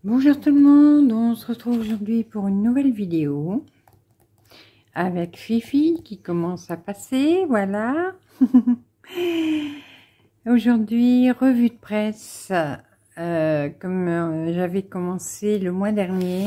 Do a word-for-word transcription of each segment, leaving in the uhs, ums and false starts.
Bonjour tout le monde, on se retrouve aujourd'hui pour une nouvelle vidéo avec Fifi qui commence à passer, voilà. Aujourd'hui, revue de presse, euh, comme euh, j'avais commencé le mois dernier.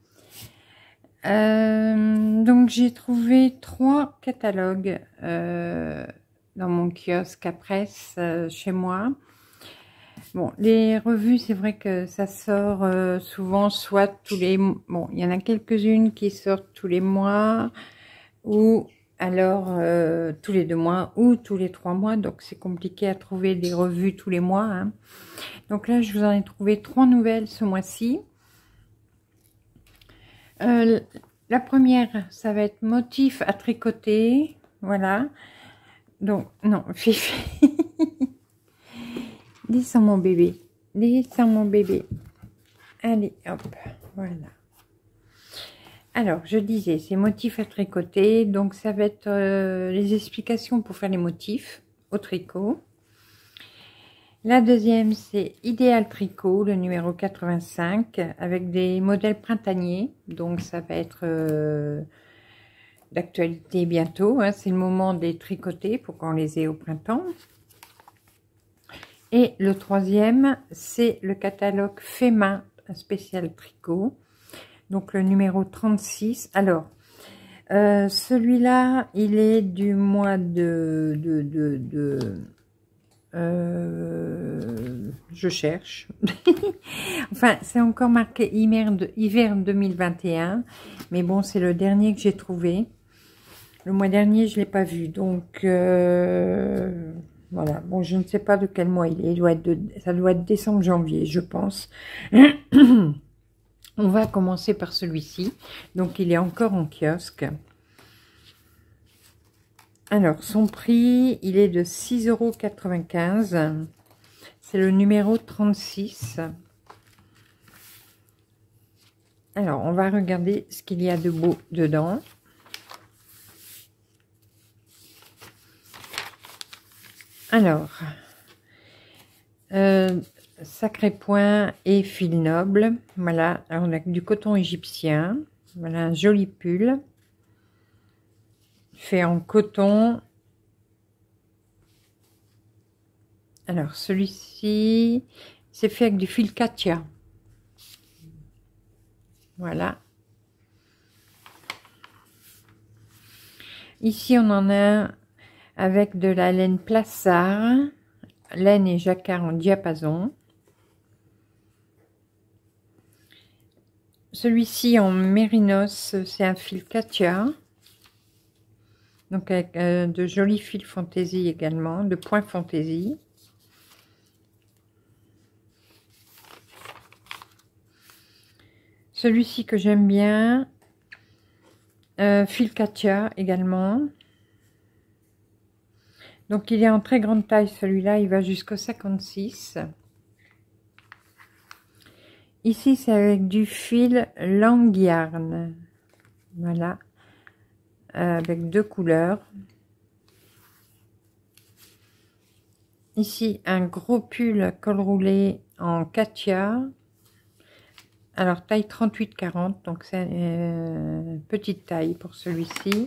Euh, donc j'ai trouvé trois catalogues euh, dans mon kiosque à presse euh, chez moi. Bon, les revues, c'est vrai que ça sort euh, souvent, soit tous les... Bon, il y en a quelques-unes qui sortent tous les mois, ou alors euh, tous les deux mois, ou tous les trois mois. Donc, c'est compliqué à trouver des revues tous les mois. Hein. Donc là, je vous en ai trouvé trois nouvelles ce mois-ci. Euh, la première, ça va être motif à tricoter. Voilà. Donc, non, Fifi. Descends mon bébé. Descends mon bébé. Allez, hop, voilà. Alors, je disais, c'est motifs à tricoter. Donc, ça va être euh, les explications pour faire les motifs au tricot. La deuxième, c'est Idéal Tricot, le numéro quatre-vingt-cinq, avec des modèles printaniers. Donc, ça va être euh, d'actualité bientôt. Hein, c'est le moment de les tricoter pour qu'on les ait au printemps. Et le troisième, c'est le catalogue fait main spécial tricot. Donc le numéro trente-six. Alors, euh, celui-là, il est du mois de... de, de, de euh, je cherche. Enfin, c'est encore marqué hiver, de, hiver deux mille vingt et un. Mais bon, c'est le dernier que j'ai trouvé. Le mois dernier, je ne l'ai pas vu. Donc, euh, voilà. Bon, je ne sais pas de quel mois il est. Il doit être de, ça doit être décembre-janvier, je pense. On va commencer par celui-ci. Donc, il est encore en kiosque. Alors, son prix, il est de six euros quatre-vingt-quinze. C'est le numéro trente-six. Alors, on va regarder ce qu'il y a de beau dedans. Alors, euh, Sacré Point et fil noble. Voilà, alors on a du coton égyptien. Voilà, un joli pull. Fait en coton. Alors, celui-ci, c'est fait avec du fil Katia. Voilà. Ici, on en a un avec de la laine Plassard. Laine et jacquard en diapason. Celui-ci en mérinos, c'est un fil Katia. Donc avec euh, de jolis fils fantaisie également, de points fantaisie. Celui-ci que j'aime bien, euh, fil Katia également. Donc il est en très grande taille, celui-là, il va jusqu'au cinquante-six. Ici, c'est avec du fil Langyarn. Voilà. Euh, avec deux couleurs. Ici, un gros pull col roulé en Katia. Alors, taille trente-huit quarante. Donc, c'est euh, petite taille pour celui-ci.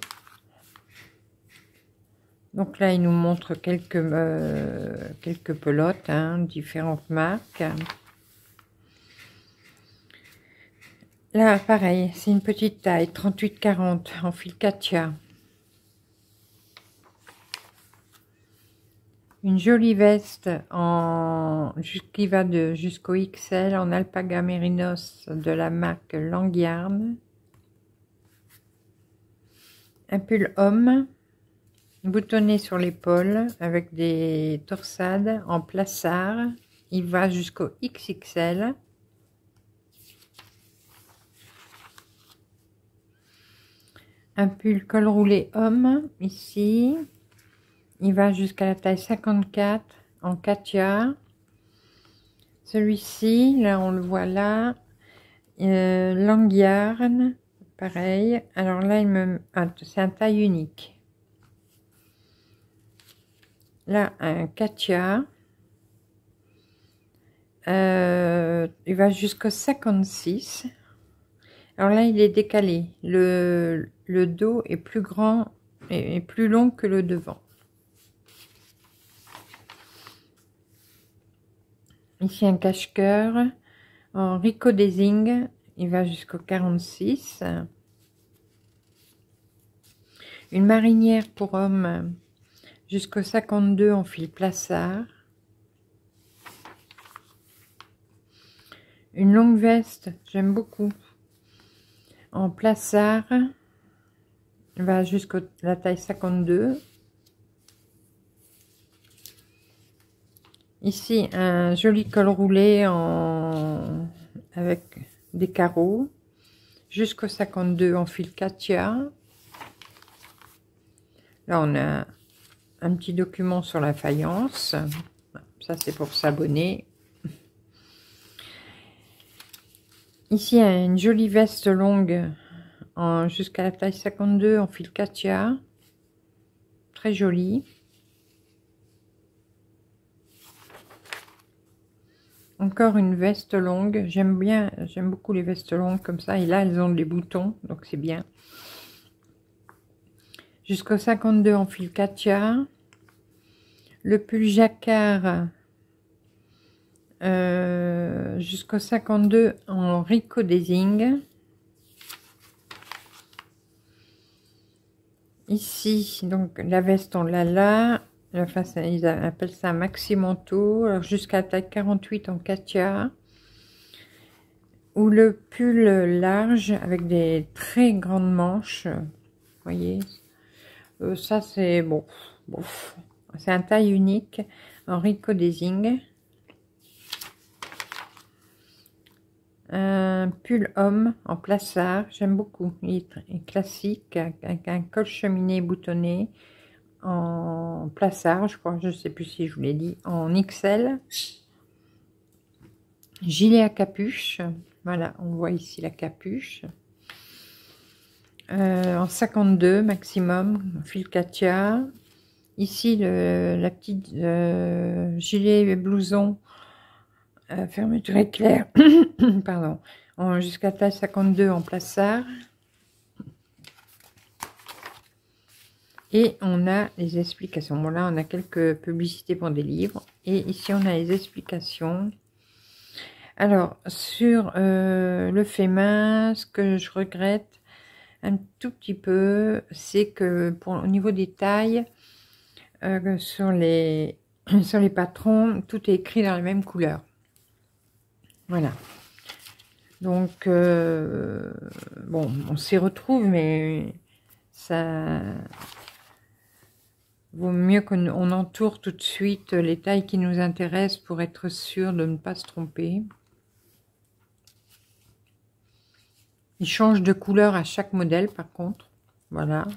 Donc là, il nous montre quelques, euh, quelques pelotes, hein, différentes marques. Là, pareil, c'est une petite taille, trente-huit quarante, en fil Katia. Une jolie veste en qui va de jusqu'au X L en alpaga mérinos de la marque Langyarn. Un pull homme, boutonné sur l'épaule avec des torsades en plassard. Il va jusqu'au X X L. Un pull col roulé homme, ici. Il va jusqu'à la taille cinquante-quatre en Katia. Celui-ci, là, on le voit là. Euh, Langyarn, pareil. Alors là, il me... ah, c'est un taille unique. Là, un Katia. Euh, euh, il va jusqu'au cinquante-six. Alors là, il est décalé. Le, le dos est plus grand et, et plus long que le devant. Ici, un cache-cœur en ricodésing. Il va jusqu'au quarante-six. Une marinière pour homme jusqu'au cinquante-deux en fil plissard. Une longue veste, j'aime beaucoup, en plissard, va jusqu'à la taille cinquante-deux. Ici, un joli col roulé en... avec des carreaux, jusqu'au cinquante-deux en fil Katia. Là, on a un petit document sur la faïence. Ça, c'est pour s'abonner. Ici, une jolie veste longue en jusqu'à la taille cinquante-deux en fil Katia. Très jolie. Encore une veste longue. J'aime bien, j'aime beaucoup les vestes longues comme ça. Et là, elles ont des boutons, donc c'est bien. Jusqu'au cinquante-deux en fil Katia. Le pull jacquard euh, jusqu'au cinquante-deux en ricodésing. Ici, donc la veste en lala. Enfin, ça, ils appellent ça maxi manteau. Alors jusqu'à taille quarante-huit en Katia. Ou le pull large avec des très grandes manches. Vous voyez. Euh, ça, c'est bon. bon. C'est un taille unique en ricodésing. Un pull homme en plissard, j'aime beaucoup. Il est classique avec un col cheminé boutonné en plissard, je crois, je sais plus si je vous l'ai dit, en X L. Gilet à capuche, voilà, on voit ici la capuche. Euh, en cinquante-deux maximum, fil Katia. Ici, le, la petite euh, gilet et blouson, euh, fermeture éclair, pardon, jusqu'à taille cinquante-deux en plissard. Et on a les explications. Bon, là, on a quelques publicités pour des livres. Et ici, on a les explications. Alors, sur euh, le fait main, ce que je regrette un tout petit peu, c'est que pour au niveau des tailles, euh, sur les sur les patrons, tout est écrit dans la même couleur. Voilà. Donc, euh, bon, on s'y retrouve, mais ça vaut mieux qu'on entoure tout de suite les tailles qui nous intéressent pour être sûr de ne pas se tromper. Il change de couleur à chaque modèle, par contre. Voilà.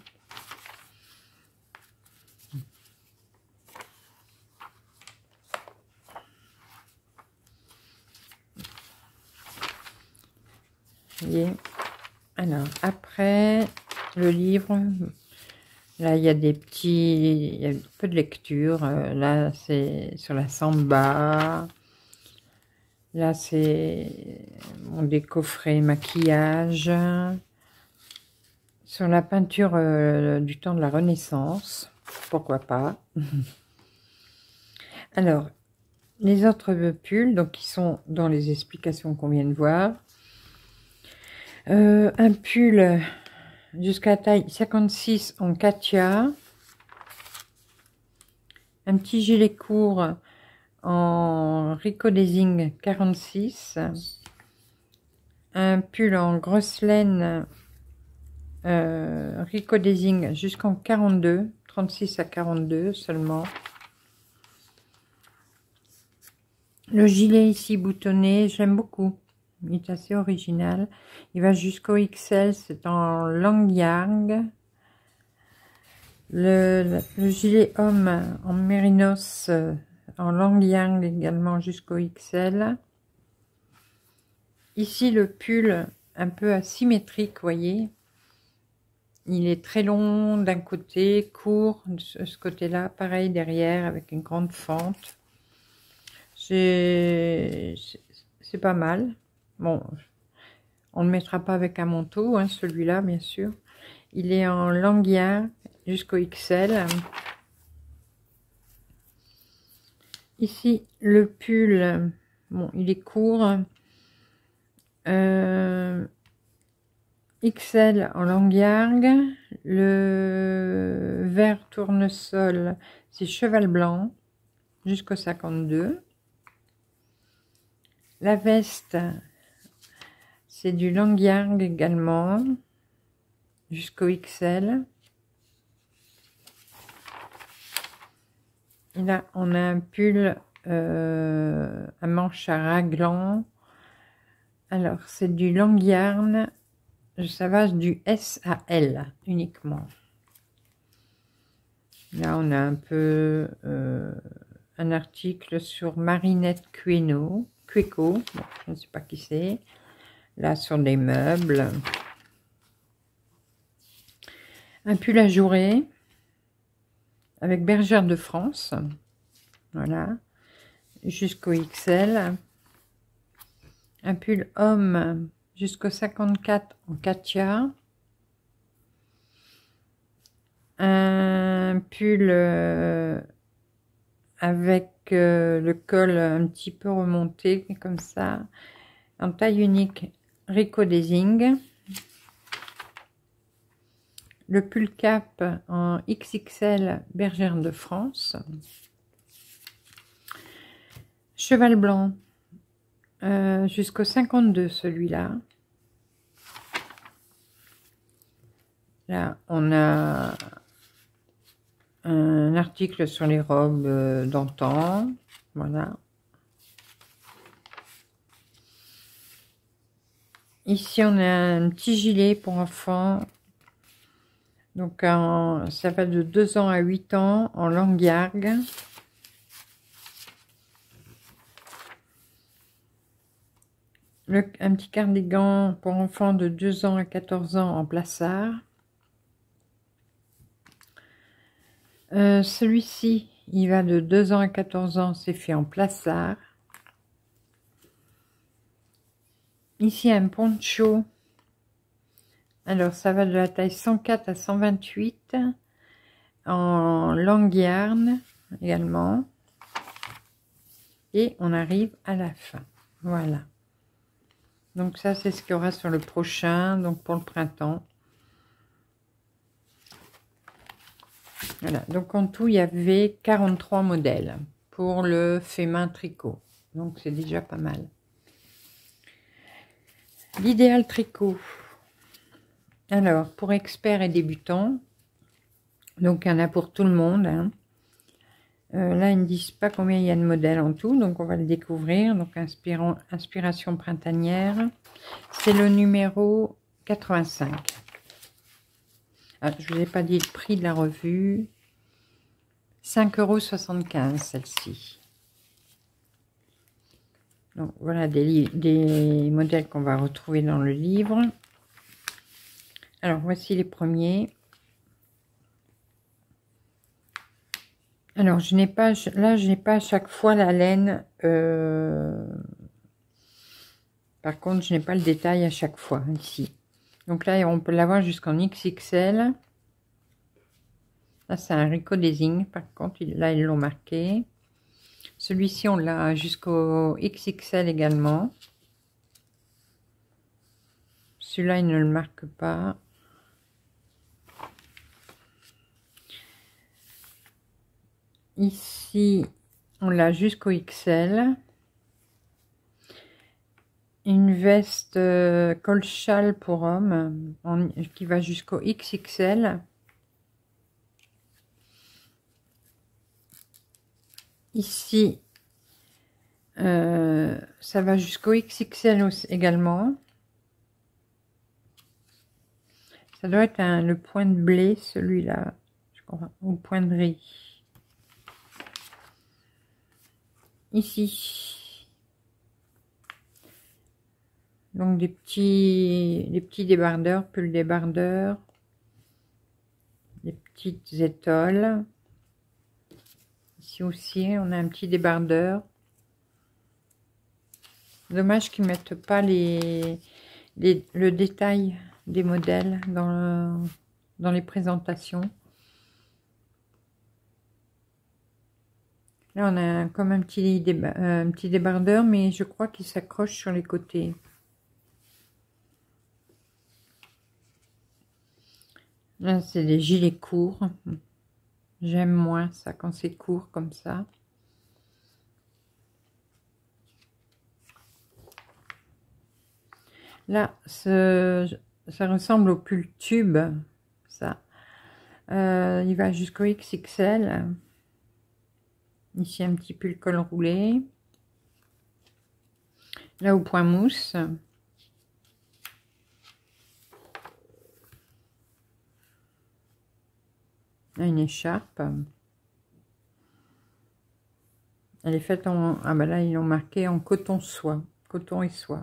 Voyez. Alors, après, le livre, là, il y a des petits, il y a un peu de lecture. Là, c'est sur la samba. Là, c'est bon, des coffrets maquillage. Sur la peinture euh, du temps de la Renaissance. Pourquoi pas. Alors, les autres pulls, donc, qui sont dans les explications qu'on vient de voir. Euh, un pull jusqu'à taille cinquante-six en Katia. Un petit gilet court en ricodésing quarante-six. Un pull en grosse laine euh, ricodésing jusqu'en quarante-deux. trente-six à quarante-deux seulement. Le gilet ici boutonné, j'aime beaucoup. Il est assez original. Il va jusqu'au X L, c'est en long yarn. Le, le, le gilet homme en mérinos euh, en long yarn également jusqu'au X L. Ici le pull un peu asymétrique, vous voyez. Il est très long d'un côté, court de ce côté-là, pareil derrière avec une grande fente. C'est c'est pas mal. Bon, on ne le mettra pas avec un manteau, hein, celui-là, bien sûr. Il est en languia jusqu'au X L. Ici, le pull, bon, il est court. Euh, X L en languiargue. Le vert tournesol, c'est cheval blanc jusqu'au cinquante-deux. La veste, c'est du languiargue également jusqu'au X L. Et là, on a un pull euh, à manches à raglan. Alors, c'est du languiarne. Ça va du S à L uniquement. Là, on a un peu euh, un article sur Marinette Cueno, Cueco. Bon, je ne sais pas qui c'est. Là, sur des meubles. Un pull à jouer avec Bergère de France. Voilà. Jusqu'au X L. Un pull homme jusqu'au cinquante-quatre en Katia. Un pull euh, avec euh, le col un petit peu remonté, comme ça, en taille unique, Rico Desing. Le pull cap en X X L, Bergère de France. Cheval blanc, euh, jusqu'au cinquante-deux, celui-là. Là, on a un article sur les robes euh, d'antan. Voilà. Ici, on a un petit gilet pour enfants. Donc, en, ça va de deux ans à huit ans en languiargue. Le, un petit cardigan pour enfants de deux ans à quatorze ans en plassard. Euh, Celui-ci, il va de deux ans à quatorze ans, c'est fait en plassard. Ici, un poncho. Alors, ça va de la taille cent quatre à cent vingt-huit. En languiarne également. Et on arrive à la fin. Voilà. Donc ça, c'est ce qu'il y aura sur le prochain, donc pour le printemps. Voilà, donc en tout, il y avait quarante-trois modèles pour le fait main tricot. Donc c'est déjà pas mal. L'idéal tricot. Alors, pour experts et débutants, donc il y en a pour tout le monde. Hein. Euh, là, ils ne disent pas combien il y a de modèles en tout, donc on va le découvrir. Donc, inspirant, inspiration printanière. C'est le numéro quatre-vingt-cinq. Ah, je ne vous ai pas dit le prix de la revue. cinq euros soixante-quinze, celle-ci. Donc, voilà des, des modèles qu'on va retrouver dans le livre. Alors, voici les premiers. Alors, je n'ai pas, là, je n'ai pas à chaque fois la laine. Euh, par contre, je n'ai pas le détail à chaque fois, ici. Donc là, on peut l'avoir jusqu'en X X L. Là, c'est un Rico Desing. Par contre, là, ils l'ont marqué. Celui-ci, on l'a jusqu'au X X L également. Celui-là, il ne le marque pas. Ici, on l'a jusqu'au X L. Une veste euh, col châle pour homme en, qui va jusqu'au X X L. Ici, euh, ça va jusqu'au X X L aussi, également. Ça doit être un, le point de blé, celui-là, je crois, ou point de riz. Ici. Donc des petits, des petits débardeurs, pull débardeurs, des petites étoiles. Ici aussi, on a un petit débardeur. Dommage qu'ils mettent pas les, les, le détail des modèles dans, le, dans les présentations. Là, on a comme un petit, déba un petit débardeur, mais je crois qu'il s'accroche sur les côtés. Là, c'est des gilets courts. J'aime moins ça quand c'est court comme ça. Là, ce, ça ressemble au pull tube, ça. Euh, il va jusqu'au X X L. Ici, un petit pull col roulé. Là, au point mousse. Là, une écharpe. Elle est faite en... Ah ben là, ils l'ont marqué en coton soie. Coton et soie.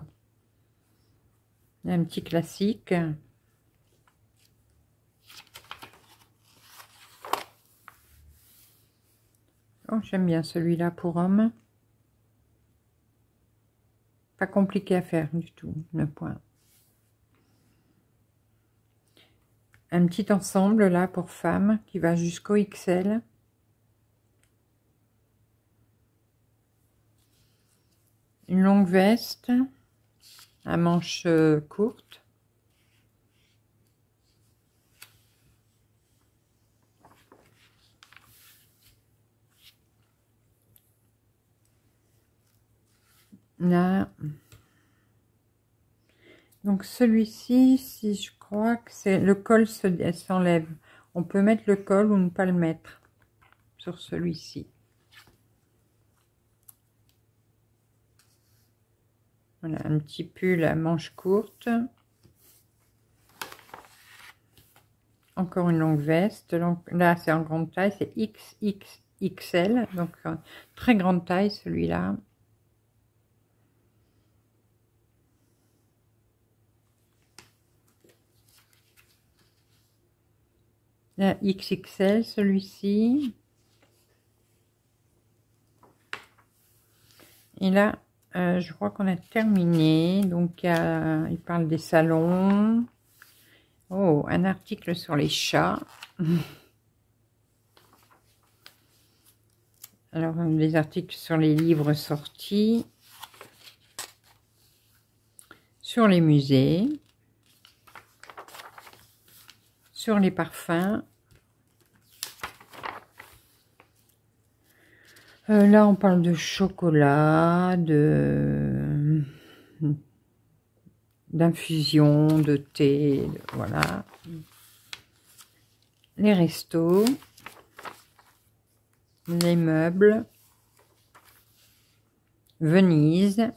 Un petit classique. Oh, j'aime bien celui-là pour homme. Pas compliqué à faire du tout, le point. Un petit ensemble là pour femme qui va jusqu'au X L. Une longue veste à manches courtes. Là. Donc celui-ci, si je crois que c'est le col s'enlève. On peut mettre le col ou ne pas le mettre sur celui-ci. Voilà, un petit pull à manches courtes. Encore une longue veste. Donc, là, c'est en grande taille, c'est X X X L. Donc, euh, très grande taille, celui-là. Là, X X L, celui-ci. Et là, euh, je crois qu'on a terminé. Donc, euh, il parle des salons. Oh, un article sur les chats. Alors, des articles sur les livres sortis. Sur les musées. Sur les parfums. Euh, là, on parle de chocolat, de d'infusion, de thé, de, voilà. Les restos, les meubles, Venise,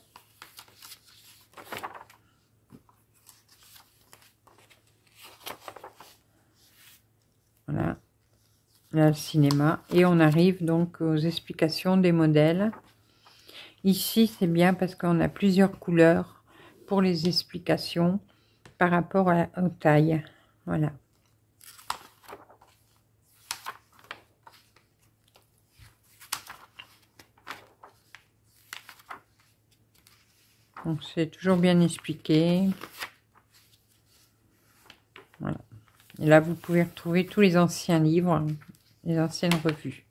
voilà. Là, le cinéma. Et on arrive donc aux explications des modèles. Ici, c'est bien parce qu'on a plusieurs couleurs pour les explications par rapport à la, aux tailles. Voilà. Donc, c'est toujours bien expliqué. Voilà. Et là, vous pouvez retrouver tous les anciens livres, les anciennes revues.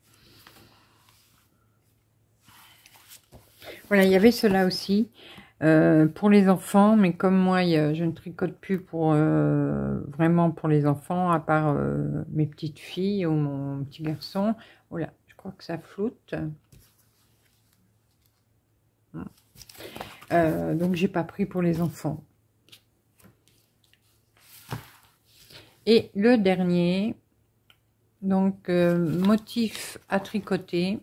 Voilà, il y avait cela aussi euh, pour les enfants, mais comme moi, je ne tricote plus pour euh, vraiment pour les enfants, à part euh, mes petites filles ou mon petit garçon. Voilà, je crois que ça floute. Euh, donc, j'ai pas pris pour les enfants. Et le dernier, donc euh, motif à tricoter.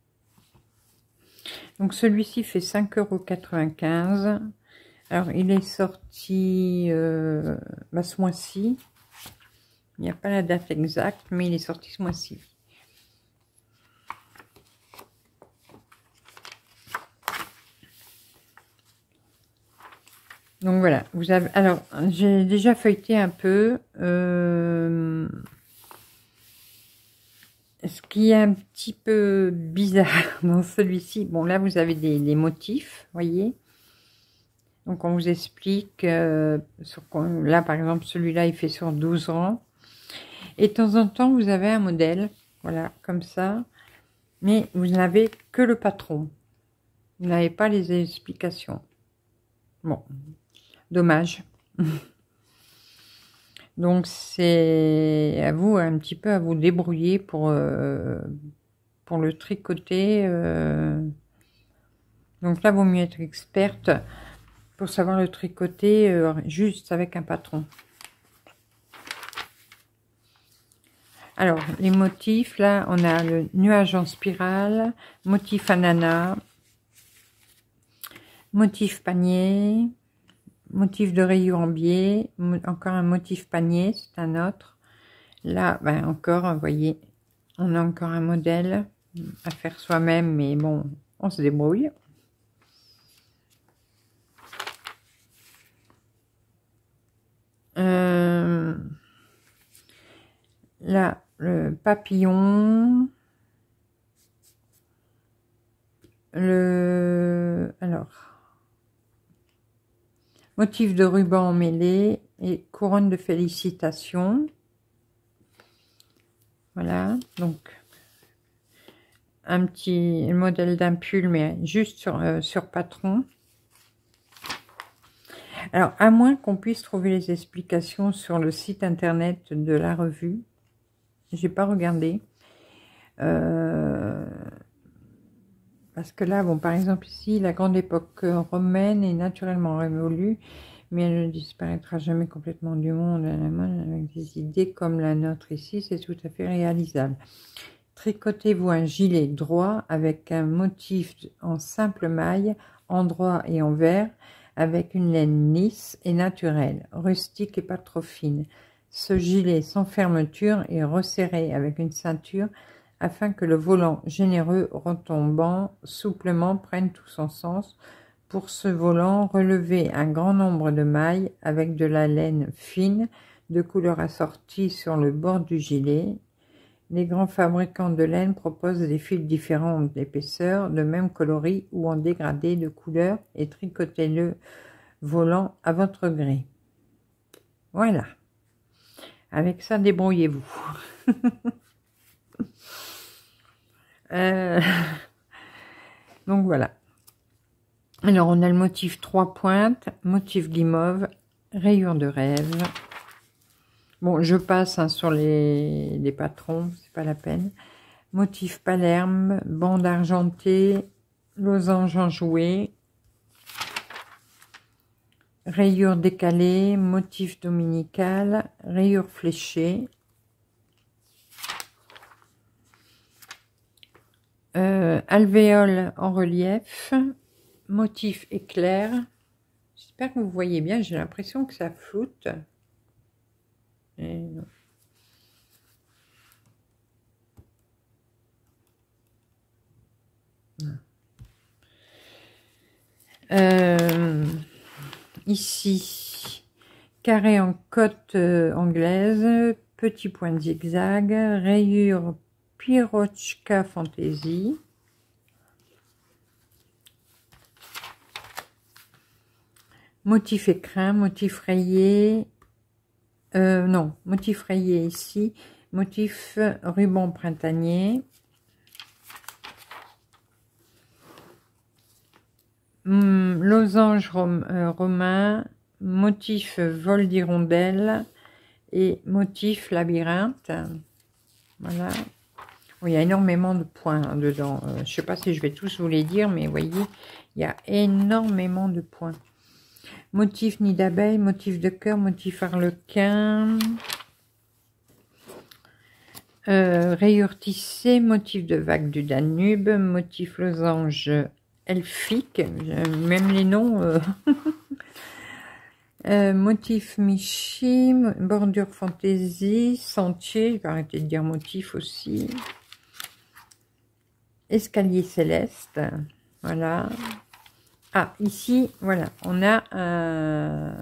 Donc celui-ci fait cinq euros quatre-vingt-quinze. Alors il est sorti euh, bah, ce mois-ci. Il n'y a pas la date exacte, mais il est sorti ce mois-ci. Donc voilà, vous avez. Alors j'ai déjà feuilleté un peu. Euh, ce qui est un petit peu bizarre dans celui-ci, bon là vous avez des, des motifs, voyez. Donc on vous explique, euh, sur, là par exemple celui-là il fait sur douze rangs. Et de temps en temps vous avez un modèle, voilà, comme ça. Mais vous n'avez que le patron. Vous n'avez pas les explications. Bon, dommage. Donc c'est à vous, un petit peu à vous débrouiller pour, euh, pour le tricoter. Euh. Donc là, vaut mieux être experte pour savoir le tricoter euh, juste avec un patron. Alors, les motifs, là, on a le nuage en spirale, motif ananas, motif panier, motif de rayures en biais, encore un motif panier, c'est un autre. Là, ben encore, vous voyez, on a encore un modèle à faire soi-même, mais bon, on se débrouille. Euh, là, le papillon, le, alors, motif de ruban emmêlé et couronne de félicitations. Voilà, donc un petit modèle d'un pull, mais juste sur, euh, sur patron. Alors, à moins qu'on puisse trouver les explications sur le site internet de la revue. J'ai pas regardé. Euh, parce que là, bon, par exemple, ici, la grande époque romaine est naturellement révolue, mais elle ne disparaîtra jamais complètement du monde avec des idées comme la nôtre ici, c'est tout à fait réalisable. Tricotez-vous un gilet droit avec un motif en simple maille, en droit et en vert, avec une laine lisse et naturelle, rustique et pas trop fine. Ce gilet sans fermeture est resserré avec une ceinture afin que le volant généreux retombant souplement prenne tout son sens. Pour ce volant, relevez un grand nombre de mailles avec de la laine fine de couleur assortie sur le bord du gilet. Les grands fabricants de laine proposent des fils différents d'épaisseur, de même coloris ou en dégradé de couleur et tricotez-le volant à votre gré. Voilà. Avec ça, débrouillez-vous. euh... Donc voilà. Alors on a le motif trois pointes, motif guimauve, rayures de rêve. Bon, je passe hein, sur les, les patrons, c'est pas la peine. Motif Palerme, bande argentée, losange enjoué, rayures décalées, motif dominical, rayures fléchées, euh, alvéole en relief, motif éclair. J'espère que vous voyez bien, j'ai l'impression que ça floute. Et non. Euh, ici, carré en cote euh, anglaise, petit point de zigzag, rayure Pirochka Fantasy. Motif écrin, motif rayé, euh, non, motif rayé ici, motif ruban printanier. Hum, losange rom, euh, romain, motif vol d'hirondelle et motif labyrinthe. Voilà. Oh, il y a énormément de points hein, dedans. Euh, je ne sais pas si je vais tous vous les dire, mais vous voyez, il y a énormément de points. Motif nid d'abeille, motif de cœur, motif arlequin, euh, rayure tissée, motif de vague du Danube, motif losange elfique, même les noms, euh, euh, motif Michi, bordure fantaisie, sentier, je vais arrêter de dire motif aussi, escalier céleste, voilà. Ah, ici, voilà, on a un...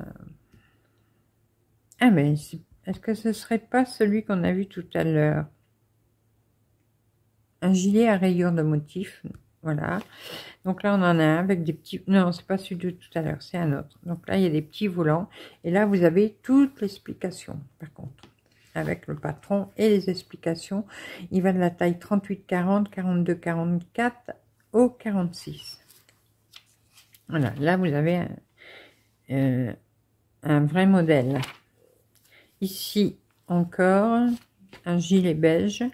Ah, mais est-ce que ce serait pas celui qu'on a vu tout à l'heure? Un gilet à rayures de motifs. Voilà. Donc là, on en a un avec des petits... Non, c'est pas celui de tout à l'heure, c'est un autre. Donc là, il y a des petits volants. Et là, vous avez toute l'explication, par contre. Avec le patron et les explications. Il va de la taille trente-huit quarante, quarante-deux quarante-quatre au quarante-six. Voilà, là, vous avez un, euh, un vrai modèle. Ici, encore, un gilet beige.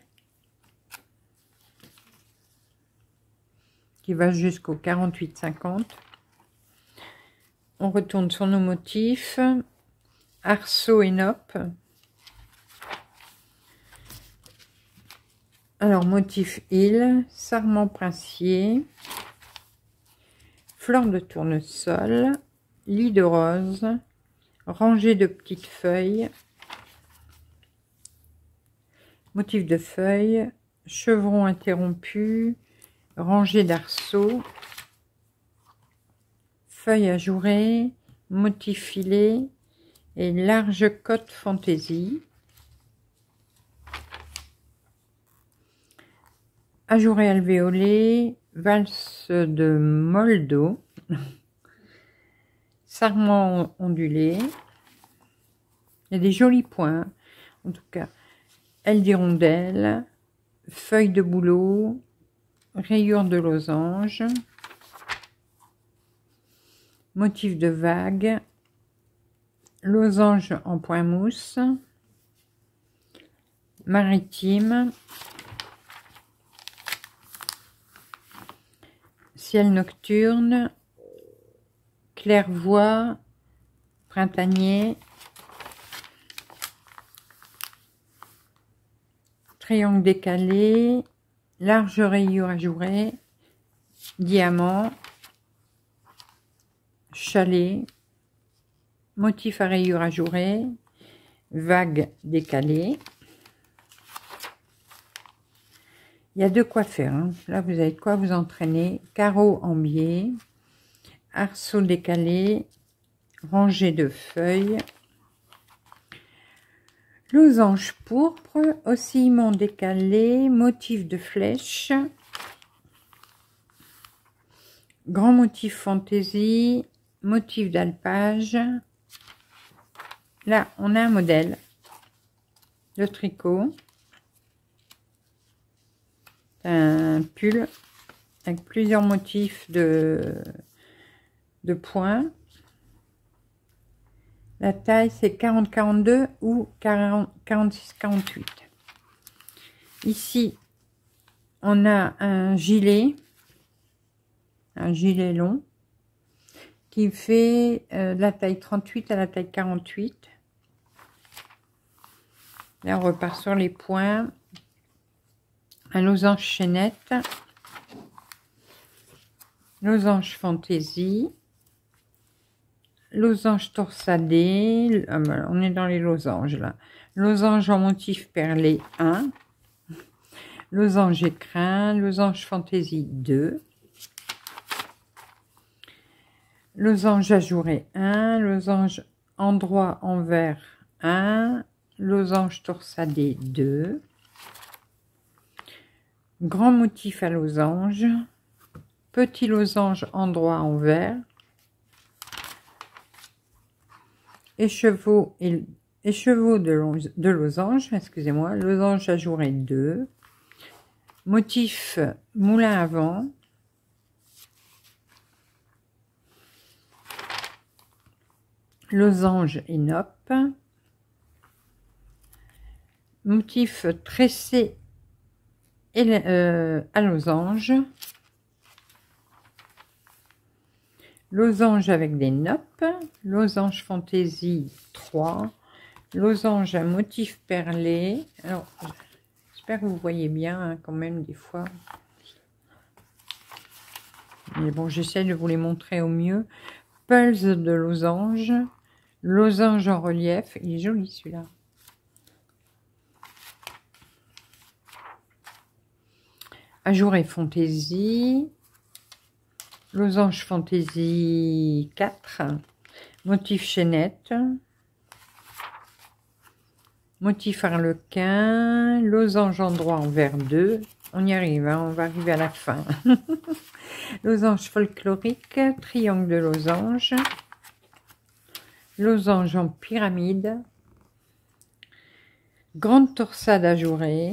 Qui va jusqu'au quarante-huit cinquante. On retourne sur nos motifs. Arceau et Nope. Alors, motif île, sarment princier, fleur de tournesol, lit de rose, rangée de petites feuilles, motif de feuilles, chevron interrompu, rangée d'arceaux, feuilles ajourées, motif filet et large cotte fantaisie. Ajouré alvéolé, valse de Moldo, sarment ondulé. Il y a des jolis points, en tout cas. Aile d'hirondelle, feuille de bouleau, rayures de losange, motif de vague, losange en point mousse, maritime, ciel nocturne, clairvoie, printanier, triangle décalé, large rayure ajourée, diamant, chalet, motif à rayure ajourée, vague décalée. Il y a de quoi faire, hein. Là, vous avez de quoi vous entraîner. Carreau en biais, arceau décalé, rangée de feuilles, losange pourpre, oscillement décalé, motif de flèche, grand motif fantaisie, motif d'alpage. Là, on a un modèle de tricot. Un pull avec plusieurs motifs de, de points. La taille, c'est quarante quarante-deux ou quarante-six quarante-huit. Ici, on a un gilet, un gilet long, qui fait euh, la taille trente-huit à la taille quarante-huit. Là, on repart sur les points. Un losange chaînette, losange fantaisie, losange torsadé, on est dans les losanges là, losange en motif perlé un, losange écrin, losange fantaisie deux, losange ajouré un, losange endroit envers un, losange torsadé deux, grand motif à losange, petit losange endroit envers, écheveau et écheveau de, de losange, excusez-moi, losange ajouré deux, motif moulin à vent, losange et Nope, motif tressé et euh, à losange, losange avec des Nopes, losange fantaisie trois, losange à motif perlé. Alors, j'espère que vous voyez bien, hein, quand même, des fois. Mais bon, j'essaie de vous les montrer au mieux. Pulse de losange, losange en relief. Il est joli, celui-là. Ajouré fantaisie, losange fantaisie quatre, motif chaînette, motif harlequin, losange endroit envers deux, On y arrive, hein, on va arriver à la fin. Losange folklorique, triangle de losange, losange en pyramide, grande torsade ajourée,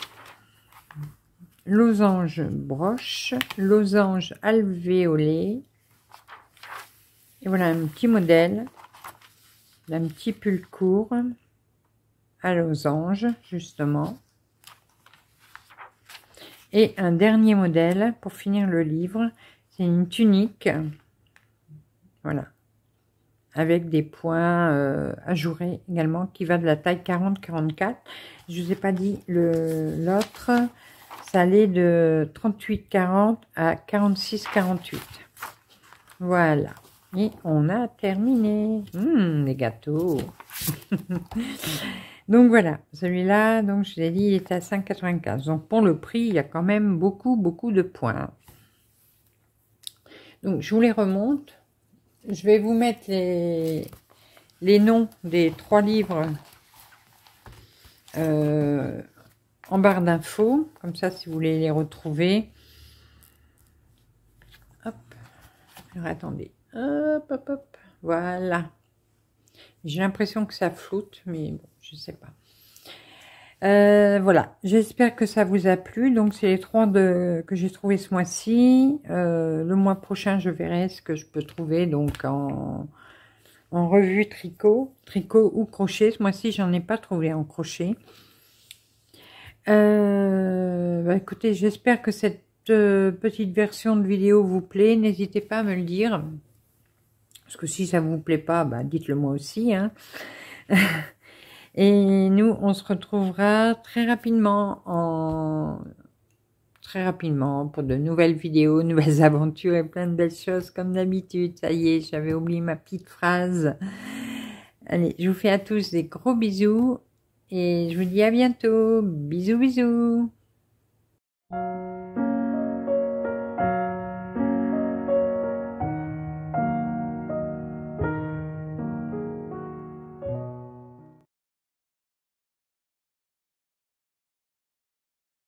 losange broche, losange alvéolé. Et voilà un petit modèle d'un petit pull court à losange, justement. Et un dernier modèle pour finir le livre, c'est une tunique, voilà, avec des points euh, ajourés également, qui va de la taille quarante à quarante-quatre. Je vous ai pas dit l'autre, ça allait de trente-huit quarante à quarante-six quarante-huit. Voilà, et on a terminé. Mmh, les gâteaux. Donc voilà, celui-là, donc je l'ai dit, il est à cinq quatre-vingt-quinze. Donc pour le prix, il y a quand même beaucoup, beaucoup de points. Donc je vous les remonte. Je vais vous mettre les, les noms des trois livres euh, en barre d'infos. Comme ça, si vous voulez les retrouver. Hop. Alors, attendez. Hop, hop, hop. Voilà. J'ai l'impression que ça floute, mais bon, je sais pas. Euh, voilà, j'espère que ça vous a plu. Donc, c'est les trois de, que j'ai trouvé ce mois-ci. Euh, le mois prochain, je verrai ce que je peux trouver donc en, en revue tricot, tricot ou crochet. Ce mois-ci, j'en ai pas trouvé en crochet. Euh, bah, écoutez, j'espère que cette euh, petite version de vidéo vous plaît. N'hésitez pas à me le dire. Parce que si ça vous plaît pas, bah, dites-le moi aussi. Hein. Et nous, on se retrouvera très rapidement, en très rapidement pour de nouvelles vidéos, nouvelles aventures et plein de belles choses comme d'habitude. Ça y est, j'avais oublié ma petite phrase. Allez, je vous fais à tous des gros bisous et je vous dis à bientôt. Bisous, bisous.